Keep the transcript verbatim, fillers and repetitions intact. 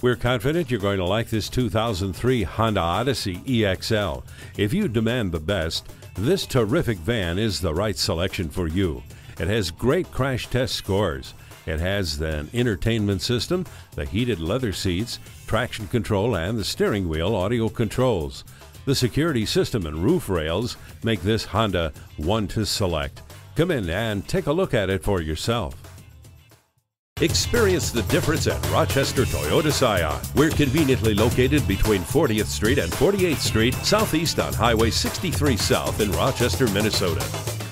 We're confident you're going to like this two thousand three Honda Odyssey E X L. If you demand the best, this terrific van is the right selection for you. It has great crash test scores. It has the entertainment system, the heated leather seats, traction control, and the steering wheel audio controls. The security system and roof rails make this Honda one to select. Come in and take a look at it for yourself. Experience the difference at Rochester Toyota Scion. We're conveniently located between fortieth Street and forty-eighth Street, southeast on Highway sixty-three South in Rochester, Minnesota.